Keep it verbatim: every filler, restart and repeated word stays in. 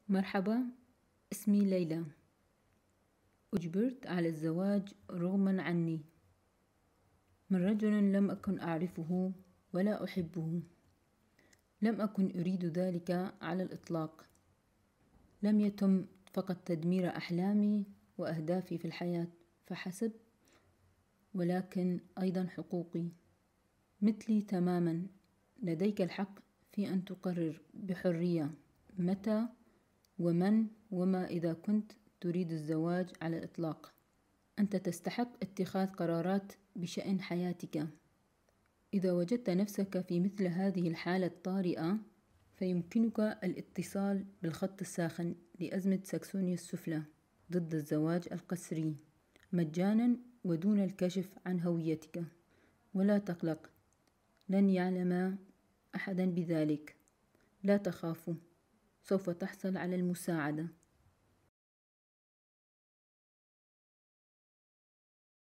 مرحبا، اسمي ليلى. أجبرت على الزواج رغما عني من رجل لم أكن أعرفه ولا أحبه. لم أكن أريد ذلك على الإطلاق. لم يتم فقط تدمير أحلامي وأهدافي في الحياة فحسب، ولكن أيضا حقوقي. مثلي تماما، لديك الحق في أن تقرر بحرية متى ومن وما إذا كنت تريد الزواج على الإطلاق. أنت تستحق اتخاذ قرارات بشأن حياتك. إذا وجدت نفسك في مثل هذه الحالة الطارئة، فيمكنك الاتصال بالخط الساخن لأزمة ساكسونيا السفلى ضد الزواج القسري مجانا ودون الكشف عن هويتك. ولا تقلق، لن يعلم أحدا بذلك. لا تخافوا، سوف تحصل على المساعدة.